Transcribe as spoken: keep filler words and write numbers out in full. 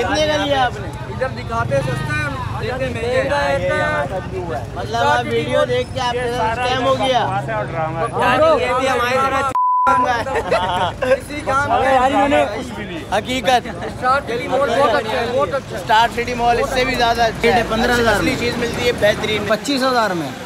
कितने का लिया आपने? इधर दिखाते सस्ते देते महंगे। मतलब आप वीडियो देख के आपके साथ स्कैम हो गया। ये भी हमारे इसी काम हकीकत स्टार सिटी मॉल बहुत अच्छा है, बहुत अच्छा। स्टार सिटी मॉल इससे भी ज्यादा अच्छा है। पंद्रह हजार असली चीज मिलती है बेहतरीन पच्चीस हजार में।